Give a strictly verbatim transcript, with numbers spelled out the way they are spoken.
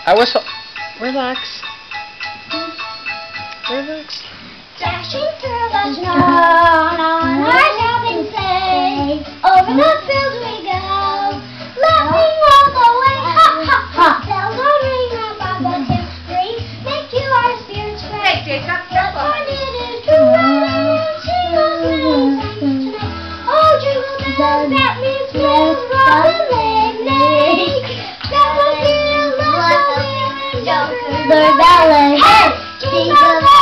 I whistle. Relax. Relax. Dashing through the snow on our shopping sleigh. Over the fields we go, laughing all the way. Ha ha ha! Bells are ringing, our Papa Tim ring, make you our spirits bright. Hey, Jacob, What fun it is to ride and sing those little songs tonight. Oh, jingle bells, that means bells, rolling neigh. Bells will be a little bit, The ballet. hey, jingle bells.